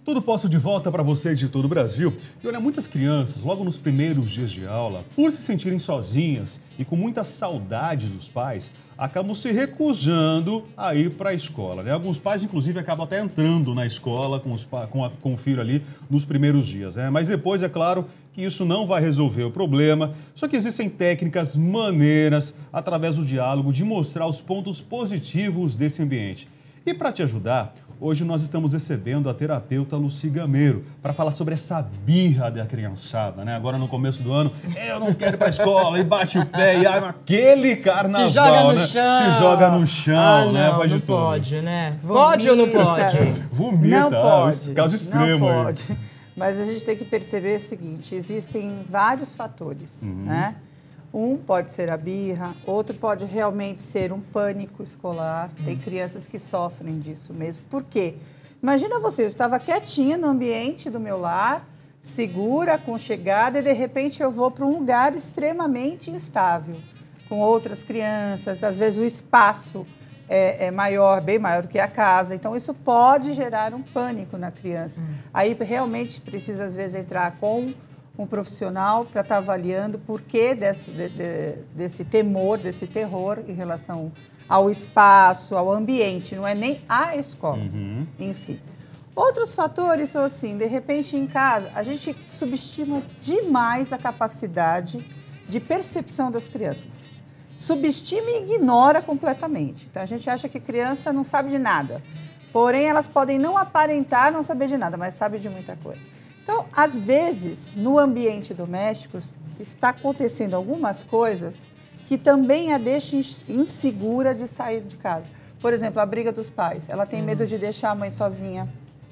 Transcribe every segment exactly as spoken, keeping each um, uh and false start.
Tudo Posso de volta para você de todo o Brasil. E olha, muitas crianças, logo nos primeiros dias de aula, por se sentirem sozinhas e com muita saudade dos pais, acabam se recusando a ir para a escola, né? Alguns pais, inclusive, acabam até entrando na escola com, os, com, a, com o filho ali nos primeiros dias, né? Mas depois, é claro, que isso não vai resolver o problema, só que existem técnicas, maneiras, através do diálogo, de mostrar os pontos positivos desse ambiente. E para te ajudar, hoje nós estamos recebendo a terapeuta Lucy Gameiro para falar sobre essa birra da criançada, né? Agora no começo do ano, eu não quero ir para a escola, e bate o pé, e ai, aquele carnaval, se joga no né? chão. Se joga no chão, ah, né? Não, Faz não de tudo. pode, né? Vomita. Pode ou não pode? Vomita, Não pode. ah, caso extremo não aí. pode. Mas a gente tem que perceber o seguinte, existem vários fatores, Uhum. né? Um pode ser a birra, outro pode realmente ser um pânico escolar. Tem crianças que sofrem disso mesmo. Por quê? Imagina você, eu estava quietinha no ambiente do meu lar, segura, aconchegada, e de repente eu vou para um lugar extremamente instável, com outras crianças, às vezes o espaço é, é maior, bem maior do que a casa. Então, isso pode gerar um pânico na criança. Hum. Aí, realmente, precisa, às vezes, entrar com um profissional para estar avaliando o porquê desse, de, de, desse temor, desse terror em relação ao espaço, ao ambiente, não é nem a escola uhum. em si. Outros fatores são assim, de repente em casa, a gente subestima demais a capacidade de percepção das crianças. Subestima e ignora completamente. Então a gente acha que criança não sabe de nada. Porém, elas podem não aparentar não saber de nada, mas sabem de muita coisa. Então, às vezes, no ambiente doméstico, está acontecendo algumas coisas que também a deixam insegura de sair de casa. Por exemplo, a briga dos pais. Ela tem medo de deixar a mãe sozinha.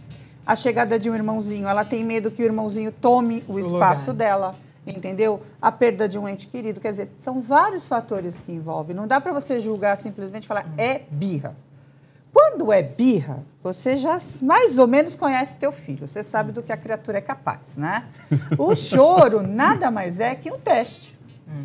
A chegada de um irmãozinho. Ela tem medo que o irmãozinho tome o espaço o dela. Entendeu? A perda de um ente querido. Quer dizer, são vários fatores que envolvem. Não dá para você julgar simplesmente e falar, é birra. Quando é birra, você já mais ou menos conhece teu filho. Você sabe do que a criatura é capaz, né? O choro nada mais é que um teste.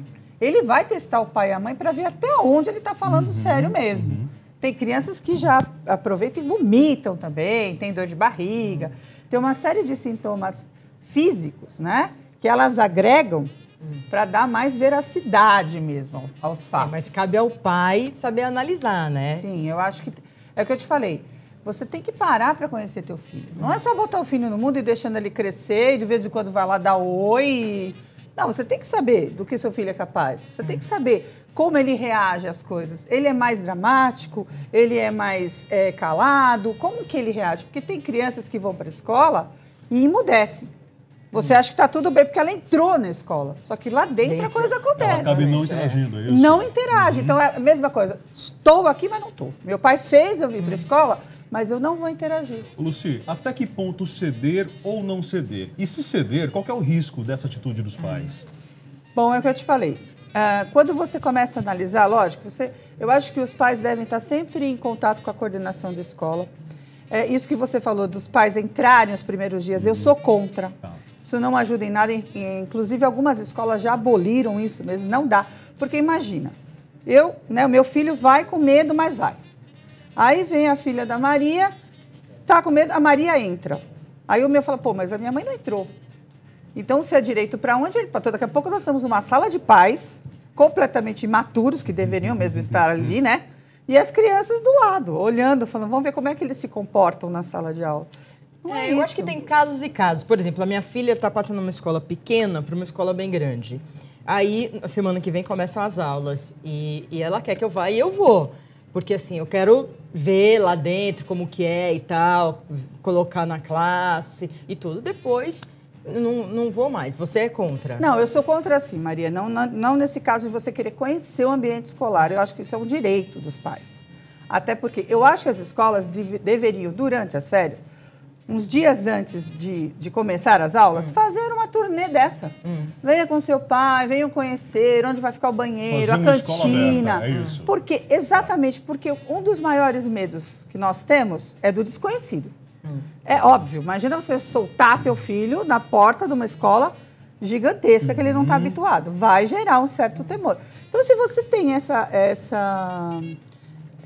Ele vai testar o pai e a mãe para ver até onde ele está falando uhum, sério mesmo. Uhum. Tem crianças que já aproveitam e vomitam também, tem dor de barriga. Tem uma série de sintomas físicos, né? Que elas agregam uhum. para dar mais veracidade mesmo aos fatos. É, mas cabe ao pai saber analisar, né? Sim, eu acho que... É o que eu te falei. Você tem que parar para conhecer teu filho. Não é só botar o filho no mundo e deixando ele crescer e de vez em quando vai lá dar oi e... Não, você tem que saber do que seu filho é capaz. Você tem que saber como ele reage às coisas. Ele é mais dramático? Ele é mais é, calado? Como que ele reage? Porque tem crianças que vão para a escola e emudecem. Você acha que está tudo bem porque ela entrou na escola. Só que lá dentro, dentro. a coisa acontece. Ela acaba não interagindo, é isso? Não interage. Uhum. Então, é a mesma coisa. Estou aqui, mas não estou. Meu pai fez eu vir para a escola, mas eu não vou interagir. Lucy, até que ponto ceder ou não ceder? E se ceder, qual que é o risco dessa atitude dos pais? Bom, é o que eu te falei. Uh, quando você começa a analisar, lógico, você, eu acho que os pais devem estar sempre em contato com a coordenação da escola. É, isso que você falou dos pais entrarem os primeiros dias, eu sou contra. Tá. Isso não ajuda em nada. Inclusive, algumas escolas já aboliram isso mesmo. Não dá. Porque imagina, eu, né, o meu filho vai com medo, mas vai. Aí vem a filha da Maria, tá com medo, a Maria entra. Aí o meu fala, pô, mas a minha mãe não entrou. Então, se é direito para onde ele para daqui a pouco nós temos uma sala de pais completamente imaturos, que deveriam mesmo estar ali, né? E as crianças do lado, olhando, falando, vamos ver como é que eles se comportam na sala de aula. Não é, é eu acho que tem casos e casos. Por exemplo, a minha filha está passando uma escola pequena para uma escola bem grande. Aí, semana que vem, começam as aulas. E, e ela quer que eu vá e eu vou. Porque, assim, eu quero ver lá dentro como que é e tal, colocar na classe e tudo. Depois, não, não vou mais. Você é contra? Não, eu sou contra sim, Maria. Não, não, não nesse caso de você querer conhecer o ambiente escolar. Eu acho que isso é um direito dos pais. Até porque eu acho que as escolas dev- deveriam, durante as férias, uns dias antes de, de começar as aulas, hum. fazer uma turnê dessa. Hum. Venha com seu pai, venham conhecer onde vai ficar o banheiro, fazer a cantina. Aberta, é isso. Porque, exatamente, porque um dos maiores medos que nós temos é do desconhecido. Hum. É óbvio, imagina você soltar teu filho na porta de uma escola gigantesca que ele não está Uhum. habituado. Vai gerar um certo temor. Então, se você tem essa... essa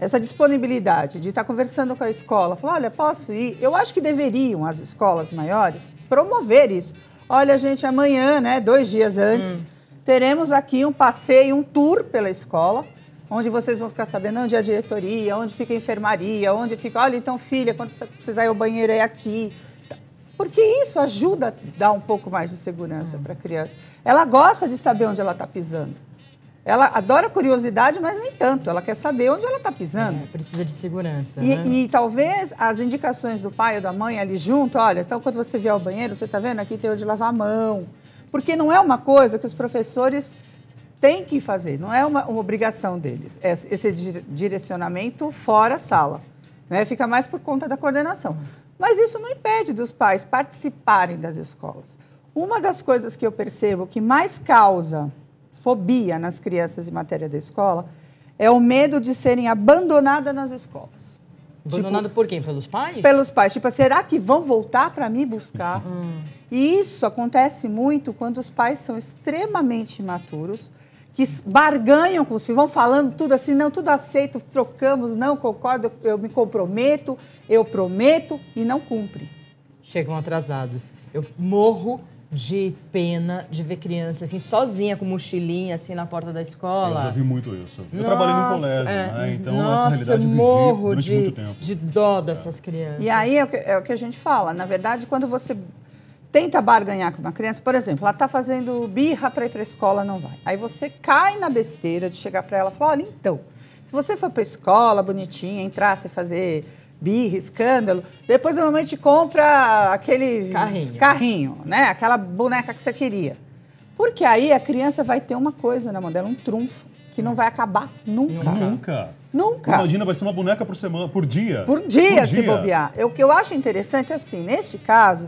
essa disponibilidade de estar conversando com a escola, falar, olha, posso ir? Eu acho que deveriam as escolas maiores promover isso. Olha, gente, amanhã, né, dois dias antes, hum. teremos aqui um passeio, um tour pela escola, onde vocês vão ficar sabendo onde é a diretoria, onde fica a enfermaria, onde fica, olha, então, filha, quando você precisar ir ao banheiro é aqui. Porque isso ajuda a dar um pouco mais de segurança hum. para a criança. Ela gosta de saber onde ela está pisando. Ela adora curiosidade, mas nem tanto. Ela quer saber onde ela está pisando. É, precisa de segurança, e, né? E talvez as indicações do pai ou da mãe ali junto, olha, então quando você vier ao banheiro, você está vendo? Aqui tem onde lavar a mão. Porque não é uma coisa que os professores têm que fazer, não é uma, uma obrigação deles. Esse direcionamento fora a sala, né? Fica mais por conta da coordenação. Mas isso não impede dos pais participarem das escolas. Uma das coisas que eu percebo que mais causa fobia nas crianças em matéria da escola é o medo de serem abandonadas nas escolas. Abandonado tipo, por quem? Pelos pais? Pelos pais. Tipo, será que vão voltar para me buscar? Hum. E isso acontece muito quando os pais são extremamente imaturos, que barganham com os filhos, vão falando tudo assim, não, tudo aceito, trocamos, não, concordo, eu me comprometo, eu prometo e não cumpre. Chegam atrasados. Eu morro de pena de ver criança assim, sozinha, com mochilinha, assim, na porta da escola. Eu já vi muito isso. Eu nossa, trabalhei no colégio, é, né? Então nossa, essa realidade eu vivi morro durante de, muito tempo. de dó dessas é. crianças. E aí é o, que, é o que a gente fala. Na verdade, quando você tenta barganhar com uma criança, por exemplo, ela está fazendo birra para ir para a escola, não vai. Aí você cai na besteira de chegar para ela e falar, olha, então, se você for para a escola, bonitinha, entrar, você fazer birra, escândalo, depois a mamãe te compra aquele carrinho. carrinho, né? Aquela boneca que você queria. Porque aí a criança vai ter uma coisa na mão dela, um trunfo, que não vai acabar nunca. Nunca. Nunca. Imagina, vai ser uma boneca por semana, por dia. Por dia, por se dia. bobear. O que eu acho interessante, assim, neste caso,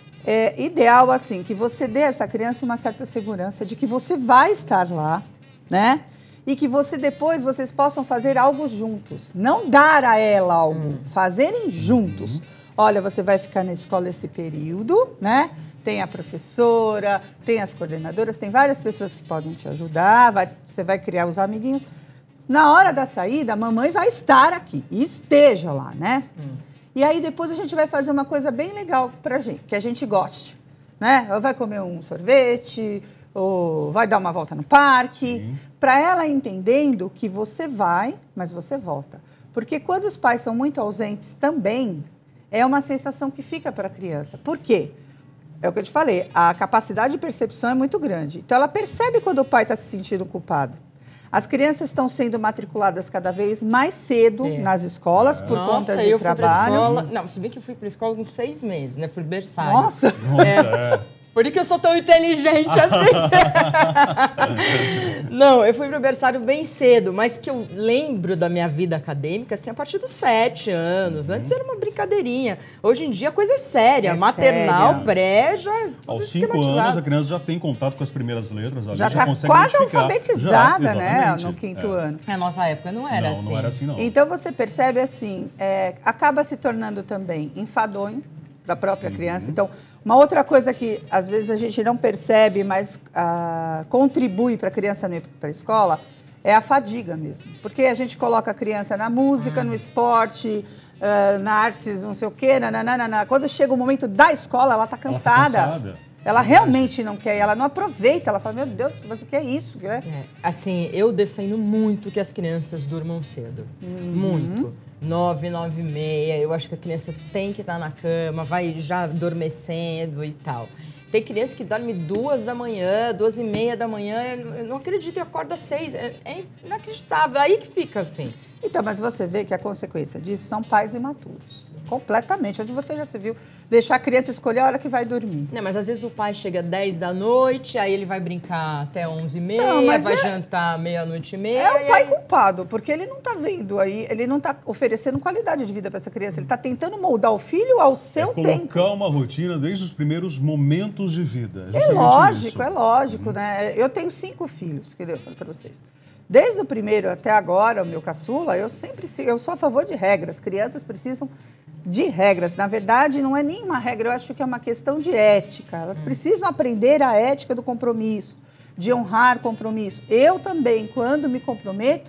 é ideal, assim, que você dê a essa criança uma certa segurança de que você vai estar lá, né? E que você depois, vocês possam fazer algo juntos. Não dar a ela algo, hum. fazerem juntos. Uhum. Olha, você vai ficar na escola esse período, né? Tem a professora, tem as coordenadoras, tem várias pessoas que podem te ajudar, vai, você vai criar os amiguinhos. Na hora da saída, a mamãe vai estar aqui, e esteja lá, né? Hum. E aí depois a gente vai fazer uma coisa bem legal pra gente, que a gente goste, né? Ou vai comer um sorvete, ou vai dar uma volta no parque, para ela entendendo que você vai, mas você volta. Porque quando os pais são muito ausentes também, é uma sensação que fica para a criança. Por quê? É o que eu te falei, a capacidade de percepção é muito grande. Então ela percebe quando o pai está se sentindo culpado. As crianças estão sendo matriculadas cada vez mais cedo é. nas escolas, por Nossa, conta de eu trabalho. Fui pra escola... Não, se bem que eu fui para a escola com seis meses, né? Fui berçário. Nossa! Nossa, é. é. Por isso que eu sou tão inteligente assim. Não, eu fui para o berçário bem cedo, mas que eu lembro da minha vida acadêmica, assim, a partir dos sete anos. Uhum. Antes era uma brincadeirinha. Hoje em dia a coisa é séria. É maternal, séria. Pré, já é tudo aos cinco anos a criança já tem contato com as primeiras letras. Ali, já está consegue quase identificar. alfabetizada, já, né? No quinto é. ano. Na nossa época não era não, assim. Não era assim, não. Então você percebe assim, é, acaba se tornando também enfadonho para a própria uhum. criança. Então, uma outra coisa que às vezes a gente não percebe, mas ah, contribui para a criança não ir para a escola, é a fadiga mesmo. Porque a gente coloca a criança na música, uhum. no esporte, uh, na artes, não sei o quê, nananana. Quando chega o momento da escola, ela está cansada. Ela, tá cansada. ela realmente não quer, ela não aproveita, ela fala, meu Deus, mas o que é isso? Né? É, assim, eu defendo muito que as crianças durmam cedo. Uhum. Muito. Nove, nove e meia, eu acho que a criança tem que estar na cama, vai já adormecendo e tal. Tem criança que dorme duas da manhã, duas e meia da manhã, eu não acredito, e acorda às seis, é, é inacreditável, aí que fica assim. Então, mas você vê que a consequência disso são pais imaturos. Completamente. Onde você já se viu deixar a criança escolher a hora que vai dormir. Não, mas às vezes o pai chega dez da noite, aí ele vai brincar até onze e meia, não, vai é... jantar meia-noite e meia. É o pai aí... culpado, porque ele não está vendo aí, ele não está oferecendo qualidade de vida para essa criança, ele está tentando moldar o filho ao seu é colocar tempo. Colocar uma rotina desde os primeiros momentos de vida. É lógico, isso. é lógico, hum. né? Eu tenho cinco filhos, que eu falo para vocês. Desde o primeiro até agora, o meu caçula, eu sempre eu sou a favor de regras. Crianças precisam de regras. Na verdade, não é nenhuma regra, eu acho que é uma questão de ética. Elas hum. precisam aprender a ética do compromisso, de honrar compromisso. Eu também, quando me comprometo,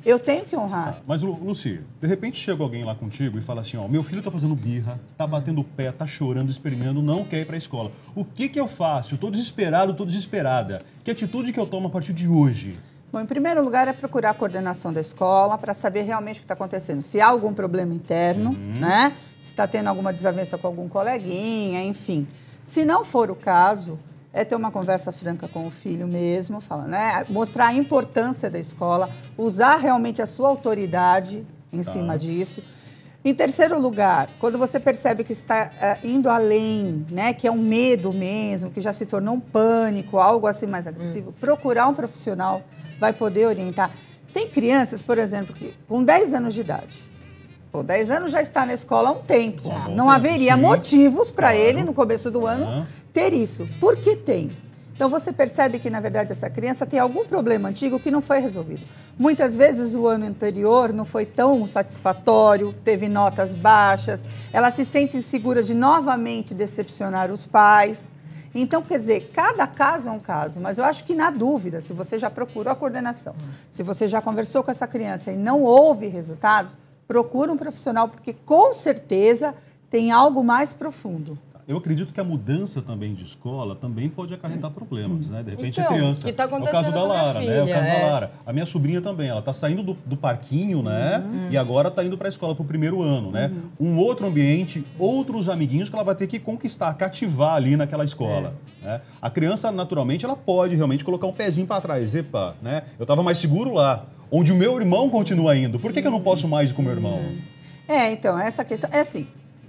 Eu tenho que honrar. Ah, mas, Luci, de repente chega alguém lá contigo e fala assim, ó, meu filho tá fazendo birra, tá batendo o pé, tá chorando, esperneando, não quer ir pra escola. O que que eu faço? Eu tô desesperado, tô desesperada. Que atitude que eu tomo a partir de hoje? Bom, em primeiro lugar é procurar a coordenação da escola para saber realmente o que está acontecendo. Se há algum problema interno, uhum. né? Se está tendo alguma desavença com algum coleguinha, enfim. Se não for o caso, é ter uma conversa franca com o filho mesmo, fala, né? Mostrar a importância da escola, usar realmente a sua autoridade em tá. cima disso. Em terceiro lugar, quando você percebe que está uh, indo além, né, que é um medo mesmo, que já se tornou um pânico, algo assim mais agressivo, hum. procurar um profissional vai poder orientar. Tem crianças, por exemplo, que com dez anos de idade, pô, dez anos já está na escola há um tempo, ah, não haveria sim. motivos para claro. ele, no começo do ano, ah. ter isso. Por que tem? Então, você percebe que, na verdade, essa criança tem algum problema antigo que não foi resolvido. Muitas vezes, o ano anterior não foi tão satisfatório, teve notas baixas, ela se sente insegura de novamente decepcionar os pais. Então, quer dizer, cada caso é um caso, mas eu acho que, na dúvida, se você já procurou a coordenação, se você já conversou com essa criança e não houve resultados, procura um profissional, porque, com certeza, tem algo mais profundo. Eu acredito que a mudança também de escola também pode acarretar problemas, né? De repente então, a criança... que tá acontecendo é o caso da Lara, filha, né? É o caso é. da Lara. A minha sobrinha também, ela está saindo do, do parquinho, né? Uhum. E agora está indo para a escola para o primeiro ano, né? Uhum. Um outro ambiente, outros amiguinhos que ela vai ter que conquistar, cativar ali naquela escola. É. Né? A criança, naturalmente, ela pode realmente colocar um pezinho para trás. Epa, né? Eu estava mais seguro lá, onde o meu irmão continua indo. Por que, que eu não posso mais ir com o meu irmão? É, então, essa questão... É assim...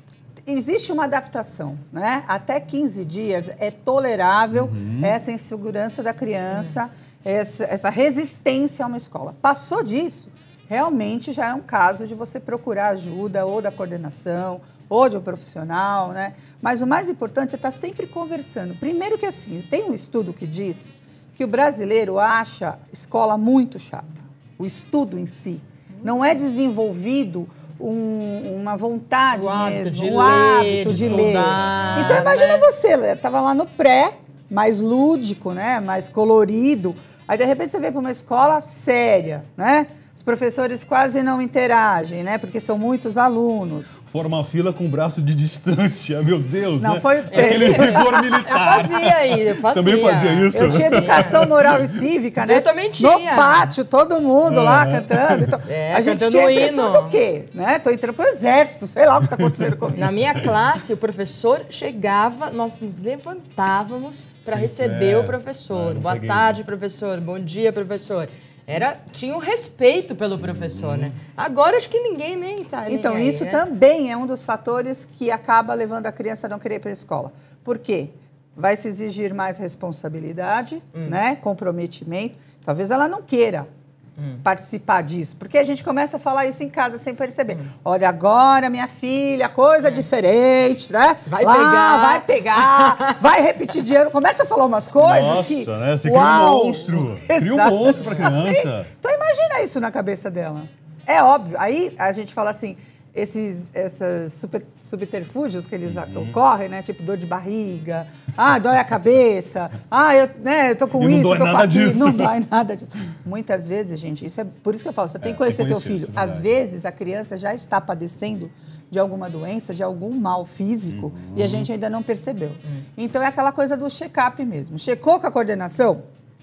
Existe uma adaptação, né? Até quinze dias é tolerável uhum. essa insegurança da criança, uhum. essa, essa resistência a uma escola. Passou disso, realmente já é um caso de você procurar ajuda ou da coordenação ou de um profissional, né? Mas o mais importante é estar sempre conversando. Primeiro que assim, tem um estudo que diz que o brasileiro acha escola muito chata. O estudo em si não é desenvolvido Um, uma vontade o mesmo, de um ler, hábito de, de ler. estudar, então imagina né? você, estava lá no pré, mais lúdico, né? Mais colorido, aí de repente você vem para uma escola séria, né? Os professores quase não interagem, né? Porque são muitos alunos. Forma uma fila com braço de distância, meu Deus, não, né? Foi... Aquele rigor militar. Eu fazia aí, eu fazia. Também fazia isso? Eu tinha educação moral e cívica, né? Eu também tinha. No pátio, todo mundo é. lá cantando. Então, é, a gente cantando tinha a impressão hino. do quê? Né? Tô entrando pro exército, sei lá o que está acontecendo comigo. Na minha classe, o professor chegava, nós nos levantávamos para receber é, o professor. É, Boa peguei. tarde, professor. Bom dia, professor. Era, tinha um respeito pelo professor, uhum. né? Agora acho que ninguém nem tá. Então, nem isso aí, né? também é um dos fatores que acaba levando a criança a não querer ir para a escola. Por quê? Vai se exigir mais responsabilidade, hum. né? Comprometimento. Talvez ela não queira hum. participar disso, porque a gente começa a falar isso em casa sem perceber. Hum. Olha, agora, minha filha, coisa é. diferente, né? Vai Lá, pegar. Vai pegar, vai repetir de ano. Começa a falar umas coisas Nossa, que... Nossa, né? Você Uau, cria um monstro. Cria um monstro para criança. Então, imagina isso na cabeça dela. É óbvio. Aí, a gente fala assim... Esses, esses super, subterfúgios que eles uhum. ocorrem, né? Tipo dor de barriga, ah, dói a cabeça, ah, eu, né, eu tô com e isso, não eu tô dói com nada aquilo. disso. Não dói nada disso. Muitas vezes, gente, isso é por isso que eu falo, você tem que conhecer, é, conhecer teu filho. Às verdade. vezes, a criança já está padecendo de alguma doença, de algum mal físico, uhum. e a gente ainda não percebeu. Uhum. Então, é aquela coisa do check-up mesmo. Checou com a coordenação?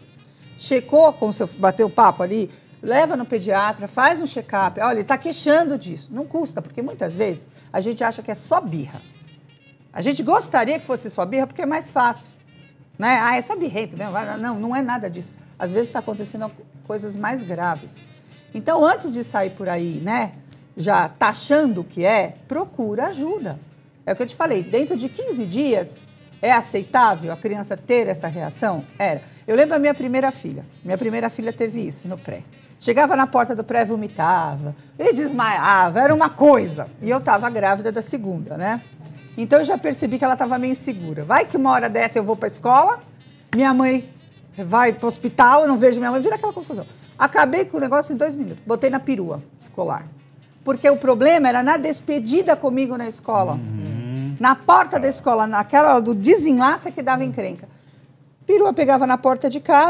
Checou com o seu... Bateu o papo ali? Leva no pediatra, faz um check-up. Olha, ele está queixando disso. Não custa, porque muitas vezes a gente acha que é só birra. A gente gostaria que fosse só birra porque é mais fácil. Né? Ah, é só birrento mesmo. Não, não é nada disso. Às vezes está acontecendo coisas mais graves. Então, antes de sair por aí, né, já taxando o que é, procura ajuda. É o que eu te falei, dentro de quinze dias, é aceitável a criança ter essa reação? Era. Eu lembro da minha primeira filha. Minha primeira filha teve isso no pré. Chegava na porta do pré, vomitava, e desmaiava, era uma coisa. E eu estava grávida da segunda, né? Então eu já percebi que ela estava meio insegura. Vai que uma hora dessa eu vou para a escola, minha mãe vai para o hospital, eu não vejo minha mãe, vira aquela confusão. Acabei com o negócio em dois minutos, botei na perua escolar. Porque o problema era na despedida comigo na escola. Uhum. Na porta da escola, naquela hora do desenlace que dava encrenca. Perua pegava na porta de casa,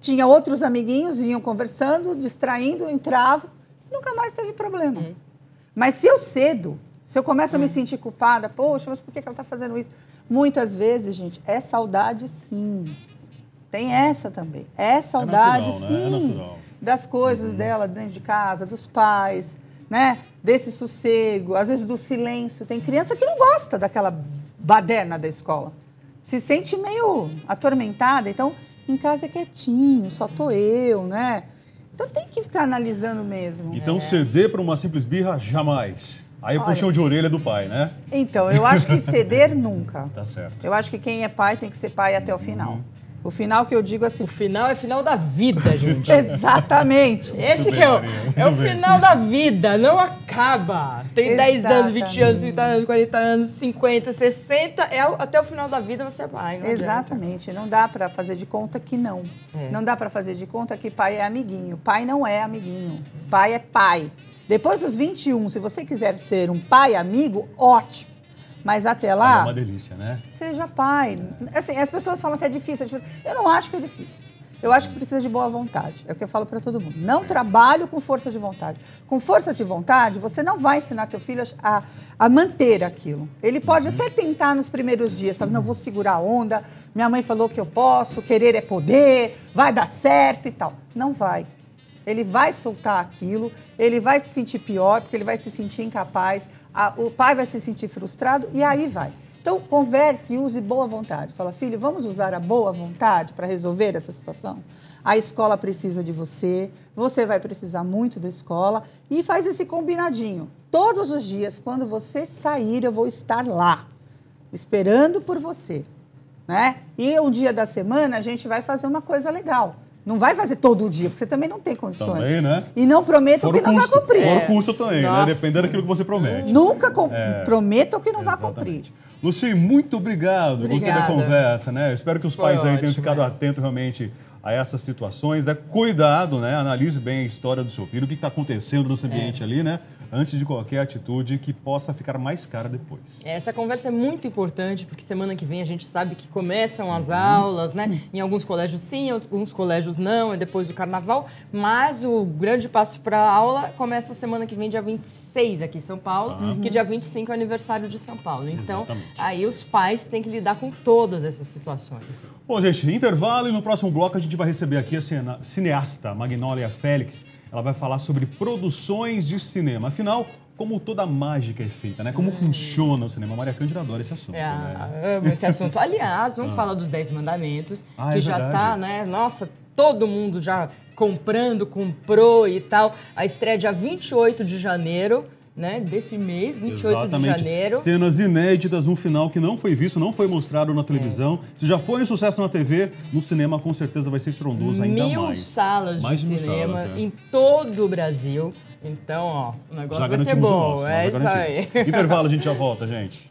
tinha outros amiguinhos, iam conversando, distraindo, entravam, nunca mais teve problema. Hum. Mas se eu cedo, se eu começo hum. a me sentir culpada, poxa, mas por que ela está fazendo isso? Muitas vezes, gente, é saudade sim. Tem essa também. É saudade, é natural, sim, né? É natural. Das coisas uhum. dela dentro de casa, dos pais, né? Desse sossego, às vezes do silêncio. Tem criança que não gosta daquela baderna da escola. Se sente meio atormentada. Então, em casa é quietinho, só tô eu, né? Então, tem que ficar analisando mesmo. Então, é. ceder para uma simples birra, jamais. Aí o puxão de orelha do pai, né? Então, eu acho que ceder nunca. Tá certo. Eu acho que quem é pai tem que ser pai até o final. Uhum. O final que eu digo assim... O final é final da vida, gente. Exatamente. Esse que é o, é o final da vida, não acaba. Tem dez anos, vinte anos, trinta anos, quarenta anos, cinquenta, sessenta, é até o final da vida você é pai. Não Exatamente. Adianta. Não dá para fazer de conta que não. É. Não dá para fazer de conta que pai é amiguinho. Pai não é amiguinho. Pai é pai. Depois dos vinte e um, se você quiser ser um pai amigo, ótimo. Mas até lá... É uma delícia, né? Seja pai. É. Assim, as pessoas falam assim, é difícil, é difícil. Eu não acho que é difícil. Eu acho que precisa de boa vontade. É o que eu falo para todo mundo. Não trabalho com força de vontade. Com força de vontade, você não vai ensinar teu filho a, a manter aquilo. Ele pode uhum. até tentar nos primeiros dias, sabe? Não vou segurar a onda, minha mãe falou que eu posso, querer é poder, vai dar certo e tal. Não vai. Ele vai soltar aquilo, ele vai se sentir pior, porque ele vai se sentir incapaz, a, o pai vai se sentir frustrado e aí vai. Então, converse e use boa vontade. Fala, filho, vamos usar a boa vontade para resolver essa situação? A escola precisa de você, você vai precisar muito da escola e faz esse combinadinho. Todos os dias, quando você sair, eu vou estar lá, esperando por você, né? E um dia da semana, a gente vai fazer uma coisa legal. Não vai fazer todo dia, porque você também não tem condições. Também, né? E não prometa o que não vai cumprir. Fora o curso também, Nossa. né? Dependendo daquilo que você promete. Nunca é, prometa o que não exatamente. vai cumprir. Luci, muito obrigado. Obrigada. Gostei da conversa, né? Eu espero que os Foi pais aí ótimo, tenham ficado é. atentos realmente a essas situações, né? Cuidado, né? Analise bem a história do seu filho, o que está acontecendo nesse ambiente é. ali, né? Antes de qualquer atitude que possa ficar mais cara depois. Essa conversa é muito importante, porque semana que vem a gente sabe que começam as aulas, né? Em alguns colégios sim, em alguns colégios não, é depois do carnaval, mas o grande passo para a aula começa semana que vem, dia vinte e seis, aqui em São Paulo, uhum. que dia vinte e cinco é o aniversário de São Paulo. Então, Exatamente. aí os pais têm que lidar com todas essas situações. Bom, gente, intervalo e no próximo bloco a gente vai receber aqui a cineasta Magnólia Félix. Ela vai falar sobre produções de cinema. Afinal, como toda mágica é feita, né? Como hum. funciona o cinema. A Maria Cândida adora esse assunto, é, né? Amo esse assunto. Aliás, vamos ah. falar dos Dez Mandamentos, ah, que é já verdade. tá, né? Nossa, todo mundo já comprando, comprou e tal. A estreia é dia vinte e oito de janeiro. Né, desse mês, vinte e oito Exatamente. de janeiro. Cenas inéditas, um final que não foi visto, não foi mostrado na televisão. É. Se já foi um sucesso na T V, no cinema com certeza vai ser estrondoso ainda mil mais. Salas mais de mil cinema salas, é. em todo o Brasil. Então, ó, o negócio já vai ser bom. Nosso, é isso aí. Intervalo, a gente já volta, gente.